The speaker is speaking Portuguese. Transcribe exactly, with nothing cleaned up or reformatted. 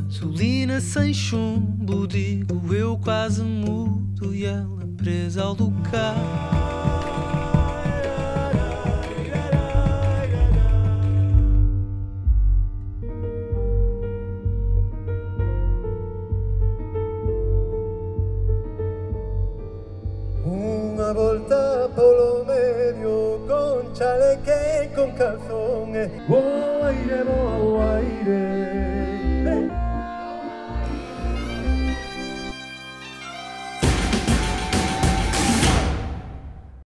gasolina sem chumbo, digo eu quase mudo e ela presa ao lugar. Una volta polo medio con chaleque y con calzones. Oh, aire, oh, aire.